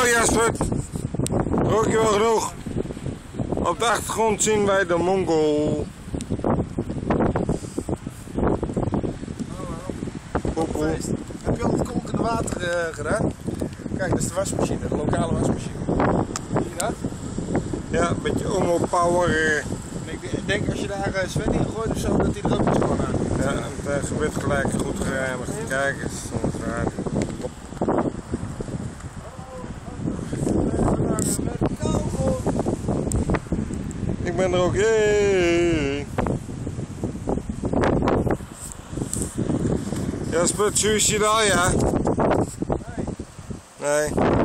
Jasper. Rook je wel genoeg? Op de achtergrond zien wij de Mongool. Poepoe. Heb je al het kokende water gedaan? Kijk, dat is de wasmachine, de lokale wasmachine. Zie je dat? Ja, een beetje overpower. Ik denk als je daar Sven in gooit of zo, dat hij er ook iets gewoon aan doet. Ja, het gebeurt gelijk goed gereinigd. Kijk eens, soms raar. Ik ben er ook, jee! Jasper, suicidal, ja? Nee.